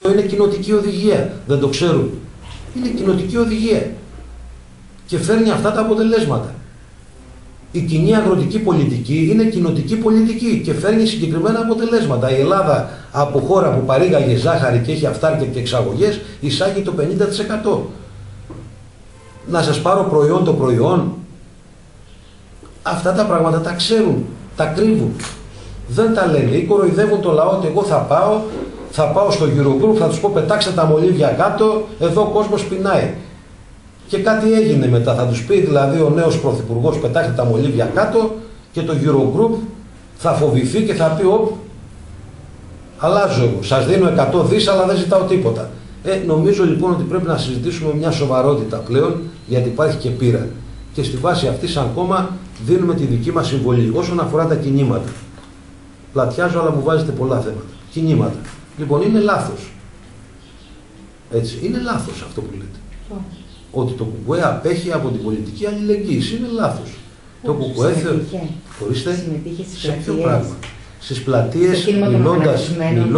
Είναι κοινοτική οδηγία. Δεν το ξέρουν. Είναι κοινοτική οδηγία. Και φέρνει αυτά τα αποτελέσματα. Η κοινή αγροτική πολιτική είναι κοινοτική πολιτική και φέρνει συγκεκριμένα αποτελέσματα. Η Ελλάδα, από χώρα που παρήγαγε ζάχαρη και έχει αυτάρκεια και εξαγωγές, εισάγει το 50%. Να σας πάρω προϊόν το προϊόν. Αυτά τα πράγματα τα ξέρουν, τα κρύβουν. Δεν τα λένε ή κοροϊδεύουν το λαό ότι εγώ θα πάω στο Eurogroup, θα τους πω πετάξτε τα μολύβια κάτω, εδώ ο κόσμος πεινάει. Και κάτι έγινε μετά, θα τους πει δηλαδή ο νέος πρωθυπουργός πετάξτε τα μολύβια κάτω και το Eurogroup θα φοβηθεί και θα πει αλλάζω εγώ, σας δίνω 100 δις αλλά δεν ζητάω τίποτα. Νομίζω λοιπόν ότι πρέπει να συζητήσουμε μια σοβαρότητα πλέον, γιατί υπάρχει και πείρα. Και στη βάση αυτή σαν κόμμα δίνουμε τη δική μας συμβολή. Όσον αφορά τα κινήματα, πλατιάζω αλλά μου βάζετε πολλά θέματα. Κινήματα. Λοιπόν, είναι λάθος. Έτσι, είναι λάθος αυτό που λέτε. Ότι το ΚΚΕ απέχει από την πολιτική αλληλεγγύη. Είναι λάθος. Το ΚΚΕ συμμετείχε σε ποιο πράγμα. Στις πλατείες μιλώντας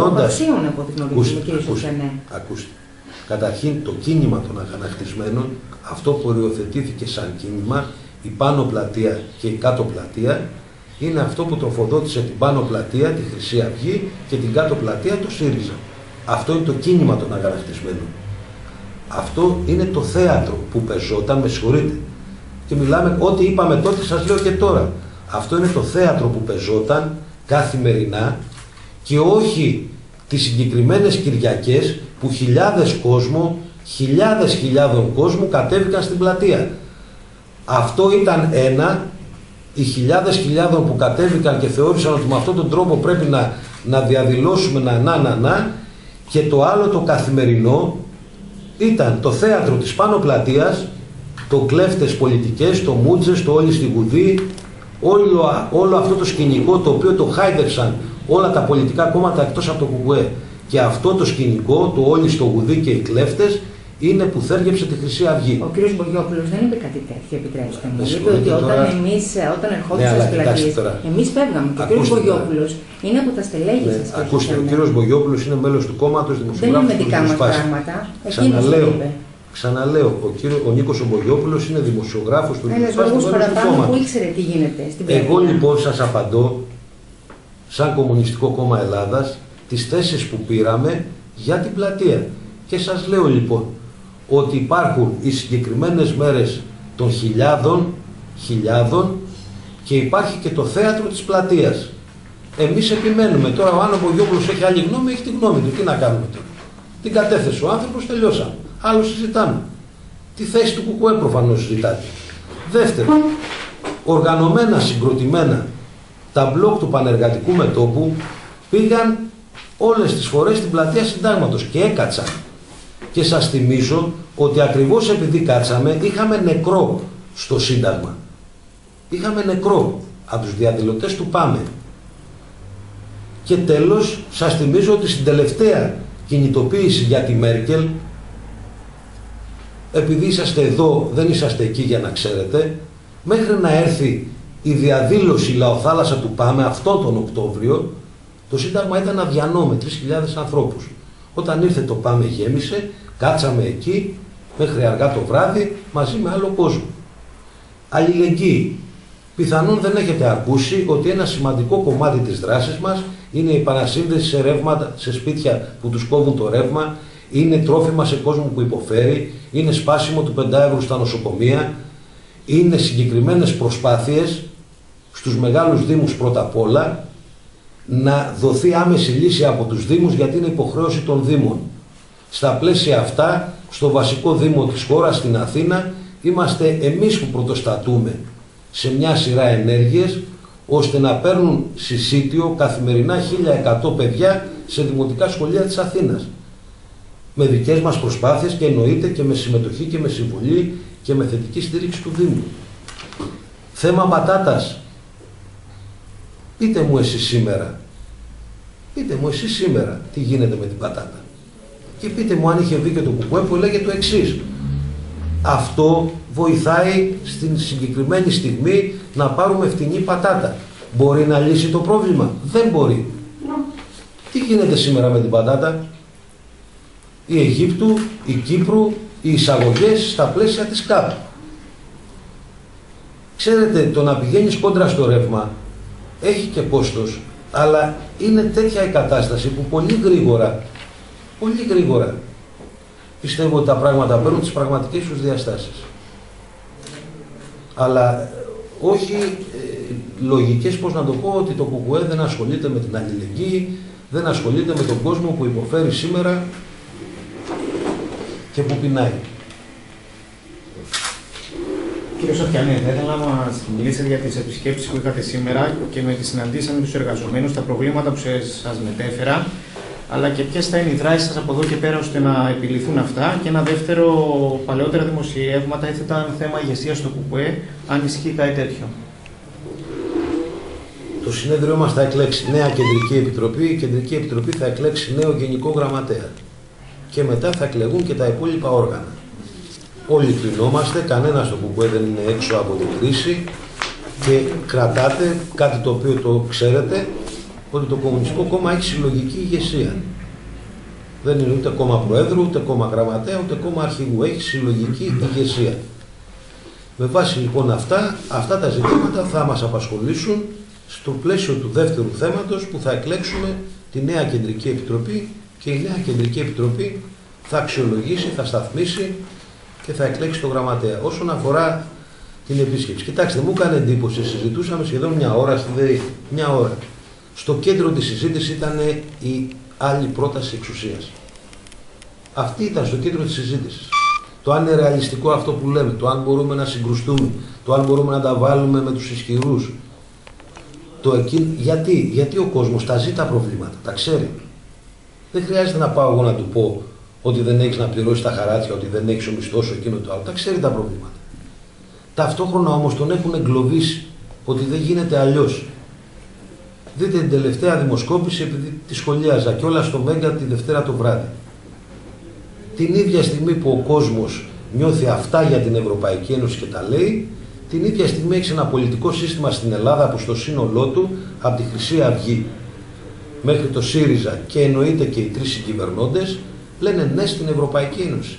ακούστε. Καταρχήν το κίνημα των αγανακτισμένων, αυτό που οριοθετήθηκε σαν κίνημα, η πάνω πλατεία και η κάτω πλατεία, είναι αυτό που τροφοδότησε την πάνω πλατεία, τη Χρυσή Αυγή, και την κάτω πλατεία, το ΣΥΡΙΖΑ. Αυτό είναι το κίνημα των αγανακτισμένων. Αυτό είναι το θέατρο που πεζόταν, με συγχωρείτε. Και μιλάμε, ό,τι είπαμε τότε σας λέω και τώρα. Αυτό είναι το θέατρο που πεζόταν καθημερινά και όχι τις συγκεκριμένες Κυριακές που χιλιάδων κόσμου κατέβηκαν στην πλατεία. Αυτό ήταν ένα, οι χιλιάδων που κατέβηκαν και θεώρησαν ότι με αυτόν τον τρόπο πρέπει να διαδηλώσουμε και το άλλο το καθημερινό ήταν το θέατρο της πάνω πλατείας, το κλέφτες πολιτικές, το μούτζες, το όλοι στη Γουδή, όλο αυτό το σκηνικό το οποίο το χάιδεψαν όλα τα πολιτικά κόμματα εκτός από το ΚΚΕ. Και αυτό το σκηνικό, το όλοι στο Γουδί και οι κλέφτες, είναι που θέργεψε τη Χρυσή Αυγή. Ο κ. Μπογιόπουλος δεν είπε κάτι τέτοιο, επιτρέψτε μου. Είπε ότι όταν ερχόντουσαν στις πλατείες, εμείς φεύγαμε. Και ο κ. Μπογιόπουλος είναι από τα στελέχη σας. Ακούστε, ο κ. Μπογιόπουλος είναι μέλος του κόμματος δημοσιογράφου. Δεν είναι δικά μας πράγματα. Ξαναλέω, ο Νίκος Μπογιόπουλος είναι δημοσιογράφος του Ένας λόγος παραπάνω που ήξερε τι γίνεται στην πλατεία. Εγώ λοιπόν σας απαντώ, σαν Κομμουνιστικό Κόμμα Ελλάδας, τις θέσεις που πήραμε για την πλατεία. Και σας λέω λοιπόν ότι υπάρχουν οι συγκεκριμένες μέρες των χιλιάδων και υπάρχει και το θέατρο της πλατείας. Εμείς επιμένουμε. Τώρα ο Άνω Μπογιόπουλος έχει άλλη γνώμη, έχει τη γνώμη του. Τι να κάνουμε τώρα. Την κατέθεσε ο άνθρωπος, τελειώσαμε. Άλλο συζητάμε. Τη θέση του ΚΚΕ προφανώς συζητάτε. Δεύτερον, οργανωμένα, συγκροτημένα, τα μπλοκ του Πανεργατικού Μετώπου πήγαν όλες τις φορές στην πλατεία Συντάγματος και έκατσαν. Και σας θυμίζω ότι ακριβώς επειδή κάτσαμε είχαμε νεκρό στο Σύνταγμα. Είχαμε νεκρό από τους διαδηλωτές του ΠΑΜΕ. Και τέλος σας θυμίζω ότι στην τελευταία κινητοποίηση για τη Μέρκελ, επειδή είσαστε εδώ, δεν είσαστε εκεί για να ξέρετε, μέχρι να έρθει η διαδήλωση Λαοθάλασσα του ΠΑΜΕ αυτόν τον Οκτώβριο, το Σύνταγμα ήταν αδιανό με 3.000 ανθρώπους. Όταν ήρθε το ΠΑΜΕ γέμισε, κάτσαμε εκεί μέχρι αργά το βράδυ μαζί με άλλο κόσμο. Αλληλεγγύη. Πιθανόν δεν έχετε ακούσει ότι ένα σημαντικό κομμάτι της δράσης μας είναι η επανασύνδεση σε ρεύματα, σε σπίτια που τους κόβουν το ρεύμα, είναι τρόφιμα σε κόσμο που υποφέρει, είναι σπάσιμο του 5 ευρώ στα νοσοκομεία, είναι συγκεκριμένες προσπάθειες στους μεγάλους δήμους πρώτα απ' όλα να δοθεί άμεση λύση από τους δήμους, γιατί είναι υποχρέωση των δήμων. Στα πλαίσια αυτά, στο βασικό δήμο της χώρας, στην Αθήνα, είμαστε εμείς που πρωτοστατούμε σε μια σειρά ενέργειες, ώστε να παίρνουν συσίτιο καθημερινά 1.100 παιδιά σε δημοτικά σχολεία της Αθήνας. Με δικές μας προσπάθειες και εννοείται και με συμμετοχή και με συμβουλή και με θετική στήριξη του Δήμου. Θέμα πατάτας. Πείτε μου εσείς σήμερα τι γίνεται με την πατάτα. Και πείτε μου αν είχε βγει και το ΚΚΕ που έλεγε το εξής. Αυτό βοηθάει στην συγκεκριμένη στιγμή να πάρουμε φτηνή πατάτα. Μπορεί να λύσει το πρόβλημα? Δεν μπορεί. Τι γίνεται σήμερα με την πατάτα? η Αιγύπτου, η Κύπρου, οι εισαγωγές στα πλαίσια της ΚΑΠ. Ξέρετε, το να πηγαίνεις κόντρα στο ρεύμα έχει και κόστος, αλλά είναι τέτοια η κατάσταση που πολύ γρήγορα πιστεύω ότι τα πράγματα παίρνουν τις πραγματικές τους διαστάσεις. Αλλά όχι λογικές, πώς να το πω, ότι το ΚΚΕ δεν ασχολείται με την αλληλεγγύη, δεν ασχολείται με τον κόσμο που υποφέρει σήμερα και που πεινάει. Κύριε Σοφιανέ, θα ήθελα να μας μιλήσετε για τις επισκέψεις που είχατε σήμερα και με τις συναντήσεις με τους εργαζομένους, τα προβλήματα που σας μετέφερα, αλλά και ποιες θα είναι οι δράσεις σας από εδώ και πέρα ώστε να επιληθούν αυτά. Και ένα δεύτερο, παλαιότερα δημοσιεύματα έθεταν θέμα ηγεσίας στο ΚΚΕ, αν ισχύει κάτι τέτοιο. Το συνέδριό μας θα εκλέξει νέα κεντρική επιτροπή, η κεντρική επιτροπή θα εκλέξει νέο γενικό γραμματέα. Και μετά θα εκλεγούν και τα υπόλοιπα όργανα. Όλοι κρινόμαστε, κανένας στο ΚΚΕ δεν είναι έξω από την κρίση και κρατάτε κάτι το οποίο το ξέρετε, ότι το Κομμουνιστικό Κόμμα έχει συλλογική ηγεσία. Δεν είναι ούτε κόμμα προέδρου, ούτε κόμμα γραμματέα, ούτε κόμμα αρχηγού. Έχει συλλογική ηγεσία. Με βάση λοιπόν αυτά τα ζητήματα θα μας απασχολήσουν στο πλαίσιο του δεύτερου θέματος που θα εκλέξουμε τη νέα Κεντρική Επιτροπή και η νέα Κεντρική Επιτροπή θα αξιολογήσει, θα σταθμίσει και θα εκλέξει το γραμματέα. Όσον αφορά την επίσκεψη, κοιτάξτε, μου έκανε εντύπωση, συζητούσαμε σχεδόν μια ώρα στη ΔΕΗ. Μια ώρα. Στο κέντρο της συζήτησης ήταν η άλλη πρόταση εξουσίας. Αυτή ήταν στο κέντρο της συζήτησης. Το αν είναι ρεαλιστικό αυτό που λέμε, το αν μπορούμε να συγκρουστούμε, το αν μπορούμε να τα βάλουμε με τους ισχυρούς. Γιατί ο κόσμος τα ζει τα προβλήματα, τα ξέρει. Δεν χρειάζεται να πάω εγώ να του πω ότι δεν έχεις να πληρώσεις τα χαράτσια, ότι δεν έχεις ο μισθός σου, εκείνο το άλλο. Τα ξέρει τα προβλήματα. Ταυτόχρονα όμως τον έχουν εγκλωβίσει ότι δεν γίνεται αλλιώς. Δείτε την τελευταία δημοσκόπηση, επειδή τη σχολίαζα και όλα στο Μέγκα τη Δευτέρα το βράδυ. Την ίδια στιγμή που ο κόσμος νιώθει αυτά για την Ευρωπαϊκή Ένωση και τα λέει, την ίδια στιγμή έχει ένα πολιτικό σύστημα στην Ελλάδα που στο σύνολό του, από τη Χρυσή Αυγή μέχρι το ΣΥΡΙΖΑ και εννοείται και οι τρεις συγκυβερνώντες, λένε ναι στην Ευρωπαϊκή Ένωση.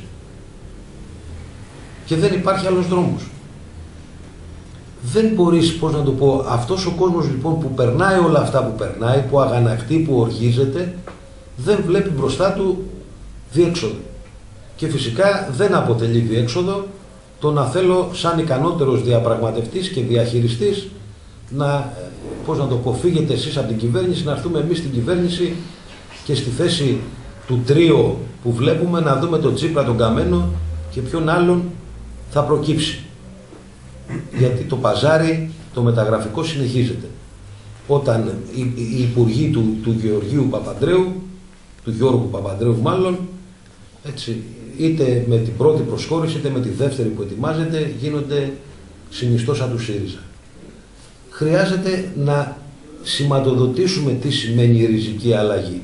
Και δεν υπάρχει άλλος δρόμος. Δεν μπορείς, πώς να το πω, αυτός ο κόσμος λοιπόν που περνάει όλα αυτά που περνάει, που αγανακτεί, που οργίζεται, δεν βλέπει μπροστά του διέξοδο. Και φυσικά δεν αποτελεί διέξοδο το να θέλω σαν ικανότερος διαπραγματευτής και διαχειριστής να, πώς να το πω, φύγετε εσείς από την κυβέρνηση, να έρθουμε εμείς στην κυβέρνηση και στη θέση του τρίο που βλέπουμε να δούμε τον Τσίπρα, τον Καμένο και ποιον άλλον θα προκύψει. Γιατί το παζάρι, το μεταγραφικό συνεχίζεται. Όταν οι υπουργοί του Γεωργίου Παπανδρέου, του Γιώργου Παπανδρέου μάλλον, έτσι, είτε με την πρώτη προσχώρηση είτε με τη δεύτερη που ετοιμάζεται, γίνονται συνιστόσα του ΣΥΡΙΖΑ. Χρειάζεται να σηματοδοτήσουμε τι σημαίνει η ριζική αλλαγή.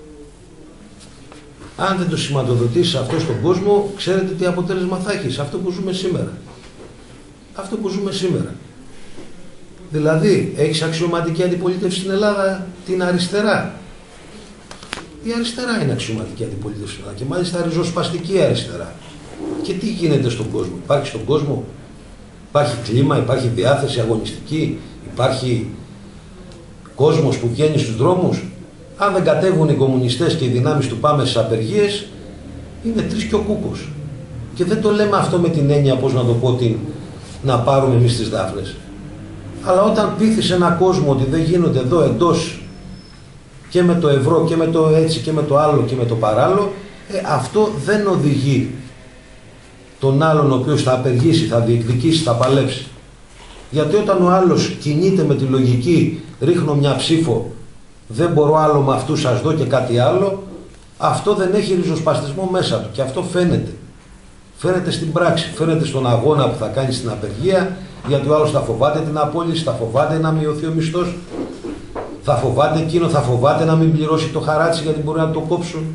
Αν δεν το σηματοδοτήσεις αυτό στον κόσμο, ξέρετε τι αποτέλεσμα θα έχεις. Αυτό που ζούμε σήμερα. Αυτό που ζούμε σήμερα. Δηλαδή, έχεις αξιωματική αντιπολίτευση στην Ελλάδα, την αριστερά. Η αριστερά είναι αξιωματική αντιπολίτευση στην Ελλάδα και μάλιστα ριζοσπαστική αριστερά. Και τι γίνεται στον κόσμο? Υπάρχει στον κόσμο, υπάρχει κλίμα, υπάρχει διάθεση αγωνιστική, υπάρχει κόσμος που βγαίνει στους δρόμους. Αν δεν κατέβουν οι κομμουνιστές και οι δυνάμεις του πάμε στις απεργίες, είναι τρεις και ο κούκος. Και δεν το λέμε αυτό με την έννοια, πώς να το πω, να πάρουμε εμείς τις δάφνες. Αλλά όταν πείθεις έναν κόσμο ότι δεν γίνονται εδώ εντός και με το ευρώ και με το έτσι και με το άλλο και με το παράλληλο, αυτό δεν οδηγεί τον άλλον ο οποίος θα απεργήσει, θα διεκδικήσει, θα παλέψει. Γιατί όταν ο άλλος κινείται με τη λογική ρίχνω μια ψήφο, δεν μπορώ άλλο με αυτούς, σας δω και κάτι άλλο, αυτό δεν έχει ριζοσπαστισμό μέσα του και αυτό φαίνεται. Φαίνεται στην πράξη, φαίνεται στον αγώνα που θα κάνει στην απεργία, γιατί ο άλλος θα φοβάται την απόλυση, θα φοβάται να μειωθεί ο μισθός, θα φοβάται εκείνο, θα φοβάται να μην πληρώσει το χαράτσι γιατί μπορεί να το κόψουν.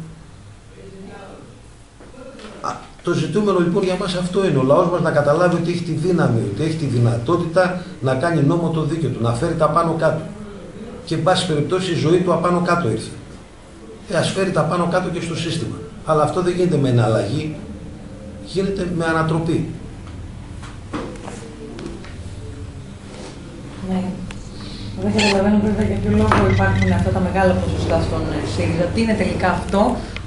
Το ζητούμενο λοιπόν για μας αυτό είναι, ο λαός μας να καταλάβει ότι έχει τη δύναμη, ότι έχει τη δυνατότητα να κάνει νόμο το δίκαιο του, να φέρει τα πάνω κάτω. Και εν πάση περιπτώσει η ζωή του απάνω κάτω ήρθε. Ας φέρει τα πάνω κάτω και στο σύστημα. Αλλά αυτό δεν γίνεται με εναλλαγή, γίνεται με ανατροπή. Ναι. Δεν καταλαβαίνω βέβαια για ποιο λόγο υπάρχουν αυτά τα μεγάλα ποσοστά στον ΣΥΡΙΖΑ. Τι είναι τελικά αυτό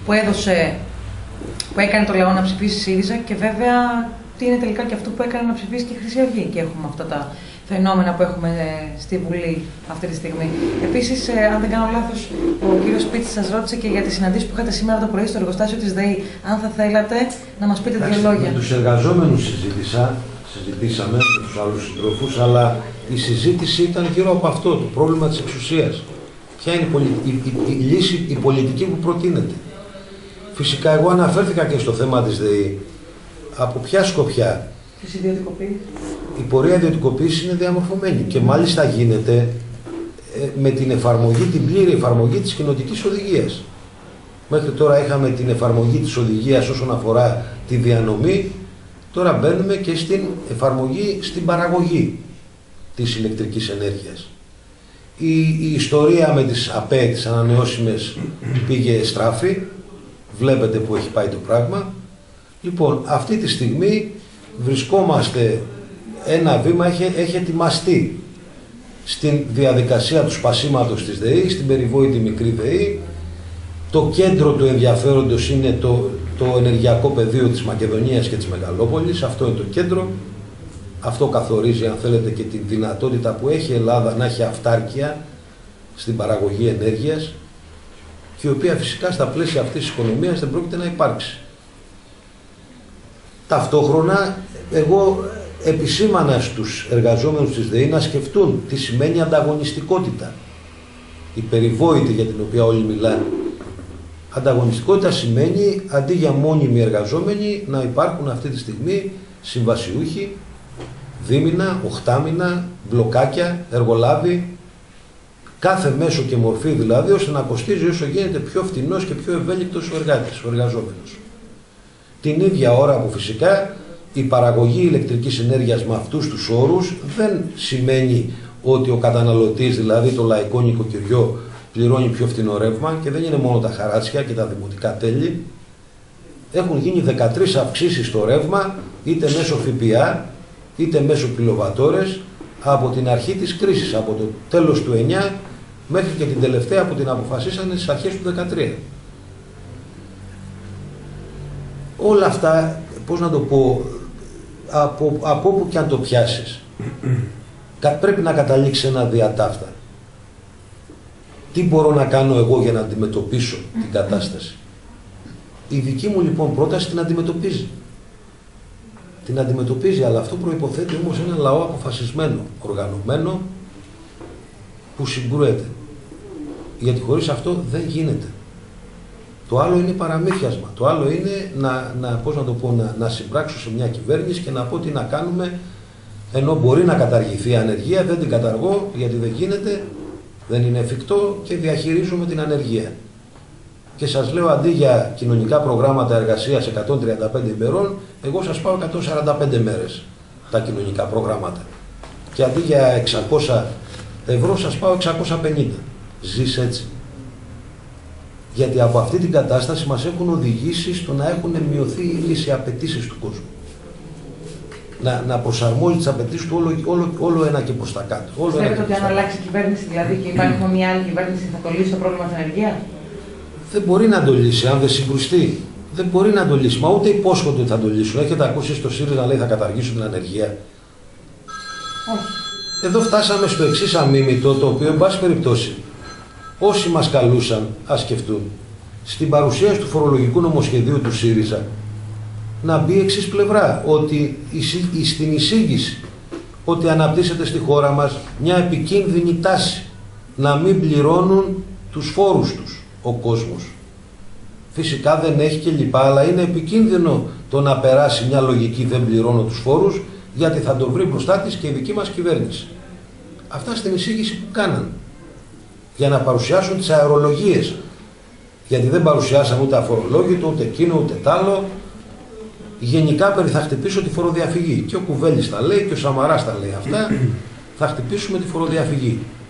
που έκανε το λαό να ψηφίσει ΣΥΡΙΖΑ και βέβαια τι είναι τελικά και αυτό που έκανε να ψηφίσει και η Χρυσή Αυγή. Και έχουμε αυτά τα φαινόμενα που έχουμε στη Βουλή αυτή τη στιγμή. Επίσης, αν δεν κάνω λάθος, ο κύριος Σπίτσης σας ρώτησε και για τις συναντήσεις που είχατε σήμερα το πρωί στο εργοστάσιο της ΔΕΗ. Αν θα θέλατε να μας πείτε δύο λόγια. Με τους εργαζόμενους συζητήσαμε με τους άλλους συντρόφους, αλλά η συζήτηση ήταν γύρω από αυτό, το πρόβλημα της εξουσίας. Ποια είναι η λύση, η πολιτική που προτείνεται. Φυσικά, εγώ αναφέρθηκα και στο θέμα της ΔΕΗ. Από ποια σκοπιά? Της ιδιωτικοποίησης. Η πορεία ιδιωτικοποίησης είναι διαμορφωμένη και μάλιστα γίνεται με την εφαρμογή, την πλήρη εφαρμογή της κοινοτικής οδηγίας. Μέχρι τώρα είχαμε την εφαρμογή της οδηγίας όσον αφορά τη διανομή, τώρα μπαίνουμε και στην εφαρμογή στην παραγωγή της ηλεκτρικής ενέργειας. Η ιστορία με τις ΑΠΕ, τις ανανεώσιμες, πήγε στράφη, βλέπετε που έχει πάει το πράγμα. Λοιπόν, αυτή τη στιγμή βρισκόμαστε, ένα βήμα έχει ετοιμαστεί στην διαδικασία του σπασίματος της ΔΕΗ, στην περιβόητη μικρή ΔΕΗ. Το κέντρο του ενδιαφέροντος είναι το ενεργειακό πεδίο της Μακεδονίας και της Μεγαλόπολης. Αυτό είναι το κέντρο. Αυτό καθορίζει, αν θέλετε, και τη δυνατότητα που έχει η Ελλάδα να έχει αυτάρκεια στην παραγωγή ενέργειας και η οποία φυσικά στα πλαίσια αυτής της οικονομίας δεν πρόκειται να υπάρξει. Ταυτόχρονα, εγώ επισήμανα στους εργαζόμενους της ΔΕΗ να σκεφτούν τι σημαίνει ανταγωνιστικότητα. Η περιβόητη για την οποία όλοι μιλάνε. Ανταγωνιστικότητα σημαίνει αντί για μόνιμοι εργαζόμενοι να υπάρχουν αυτή τη στιγμή συμβασιούχοι, δίμηνα, οχτάμηνα, μπλοκάκια, εργολάβοι, κάθε μέσο και μορφή δηλαδή, ώστε να κοστίζει όσο γίνεται πιο φτηνός και πιο ευέλικτος ο εργάτης, ο εργαζόμενος. Την ίδια ώρα που φυσικά η παραγωγή ηλεκτρικής ενέργειας με αυτούς τους όρους δεν σημαίνει ότι ο καταναλωτής, δηλαδή το λαϊκό νοικοκυριό, πληρώνει πιο φθηνό ρεύμα και δεν είναι μόνο τα χαράτσια και τα δημοτικά τέλη. Έχουν γίνει 13 αυξήσεις στο ρεύμα, είτε μέσω ΦΠΑ, είτε μέσω κιλοβατόρες, από την αρχή της κρίσης, από το τέλος του 9 μέχρι και την τελευταία που την αποφασίσανε στις αρχές του 13. Όλα αυτά, πώς να το πω, από όπου και αν το πιάσεις, πρέπει να καταλήξει ένα διατάφτα. Τι μπορώ να κάνω εγώ για να αντιμετωπίσω την κατάσταση? Η δική μου λοιπόν πρόταση την αντιμετωπίζει. Την αντιμετωπίζει, αλλά αυτό προϋποθέτει όμως ένα λαό αποφασισμένο, οργανωμένο, που συγκρούεται. Γιατί χωρίς αυτό δεν γίνεται. Το άλλο είναι παραμύθιασμα. Το άλλο είναι να συμπράξω σε μια κυβέρνηση και να πω τι να κάνουμε, ενώ μπορεί να καταργηθεί η ανεργία, δεν την καταργώ γιατί δεν γίνεται, δεν είναι εφικτό και διαχειρίζομαι την ανεργία. Και σας λέω, αντί για κοινωνικά προγράμματα εργασίας 135 ημερών, εγώ σας πάω 145 μέρες τα κοινωνικά προγράμματα. Και αντί για 600 ευρώ σας πάω 650. Ζεις έτσι. Γιατί από αυτή την κατάσταση μας έχουν οδηγήσει στο να έχουν μειωθεί οι απαιτήσεις του κόσμου. Να προσαρμόζει τις απαιτήσεις του όλο ένα και προς τα κάτω. Πιστεύετε ότι αν αλλάξει η κυβέρνηση, δηλαδή και υπάρχει μια άλλη κυβέρνηση, θα το λύσει το πρόβλημα της ανεργίας? Δεν μπορεί να το λύσει, αν δεν συγκρουστεί. Δεν μπορεί να το λύσει. Μα ούτε υπόσχονται ότι θα το λύσουν. Έχετε ακούσει στο ΣΥΡΙΖΑ να λέει θα καταργήσουν την ανεργία? Όχι. Εδώ φτάσαμε στο εξής αμίμητο, το οποίο, εν πάση περιπτώσει, όσοι μας καλούσαν, ας σκεφτούν, στην παρουσίαση του φορολογικού νομοσχεδίου του ΣΥΡΙΖΑ, να μπει εξής πλευρά, ότι στην εισήγηση ότι αναπτύσσεται στη χώρα μας μια επικίνδυνη τάση να μην πληρώνουν τους φόρους τους ο κόσμος. Φυσικά δεν έχει και λοιπά, αλλά είναι επικίνδυνο το να περάσει μια λογική δεν πληρώνω τους φόρους, γιατί θα το βρει μπροστά της και η δική μας κυβέρνηση. Αυτά στην εισήγηση που κάναν, για να παρουσιάσουν τις αερολογίες. Γιατί δεν παρουσιάσαν ούτε αφορολόγητο, ούτε εκείνο, ούτε τ' άλλο. Γενικά θα χτυπήσω τη φοροδιαφυγή. Και ο Κουβέλης τα λέει και ο Σαμαράς τα λέει αυτά. Θα χτυπήσουμε τη φοροδιαφυγή.